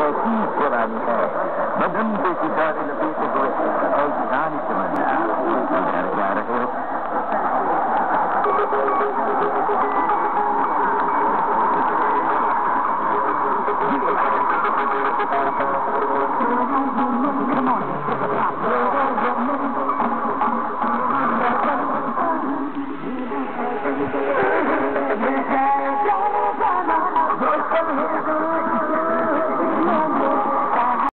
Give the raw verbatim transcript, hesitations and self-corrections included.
की पुरानी है। बदन पे सितारे लपेटे हुए और जाने तमन्ना घर जा रहे हो। Come on.